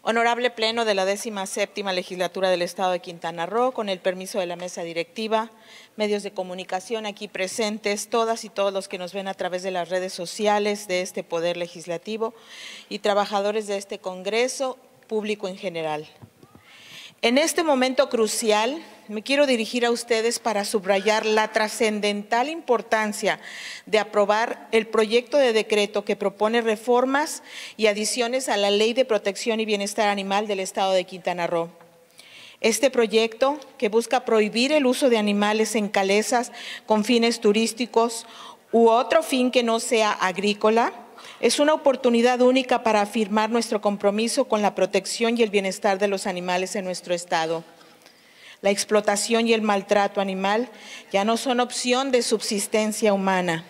Honorable Pleno de la 17ª Legislatura del Estado de Quintana Roo, con el permiso de la mesa directiva, medios de comunicación aquí presentes, todas y todos los que nos ven a través de las redes sociales de este Poder Legislativo y trabajadores de este Congreso, público en general. En este momento crucial, me quiero dirigir a ustedes para subrayar la trascendental importancia de aprobar el proyecto de decreto que propone reformas y adiciones a la Ley de Protección y Bienestar Animal del Estado de Quintana Roo. Este proyecto, que busca prohibir el uso de animales en calesas con fines turísticos u otro fin que no sea agrícola, es una oportunidad única para afirmar nuestro compromiso con la protección y el bienestar de los animales en nuestro Estado. La explotación y el maltrato animal ya no son opción de subsistencia humana.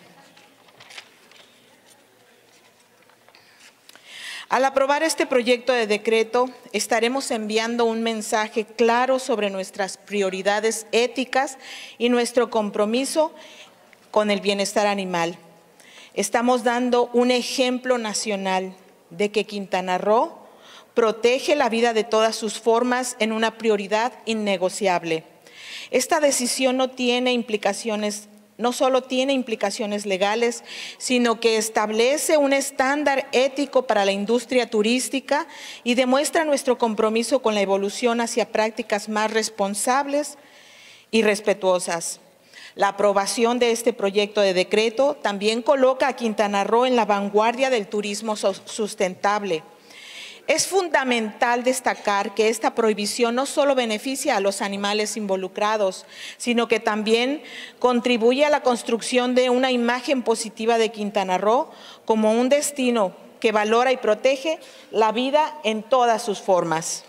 Al aprobar este proyecto de decreto, estaremos enviando un mensaje claro sobre nuestras prioridades éticas y nuestro compromiso con el bienestar animal. Estamos dando un ejemplo nacional de que Quintana Roo protege la vida de todas sus formas en una prioridad innegociable. Esta decisión no solo tiene implicaciones legales, sino que establece un estándar ético para la industria turística y demuestra nuestro compromiso con la evolución hacia prácticas más responsables y respetuosas. La aprobación de este proyecto de decreto también coloca a Quintana Roo en la vanguardia del turismo sustentable. Es fundamental destacar que esta prohibición no solo beneficia a los animales involucrados, sino que también contribuye a la construcción de una imagen positiva de Quintana Roo como un destino que valora y protege la vida en todas sus formas.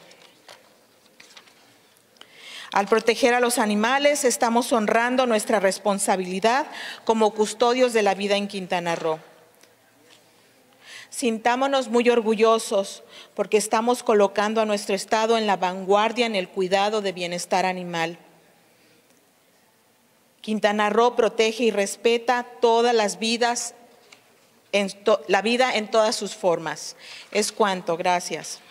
Al proteger a los animales, estamos honrando nuestra responsabilidad como custodios de la vida en Quintana Roo. Sintámonos muy orgullosos porque estamos colocando a nuestro Estado en la vanguardia en el cuidado de bienestar animal. Quintana Roo protege y respeta todas las vidas, la vida en todas sus formas. Es cuanto. Gracias.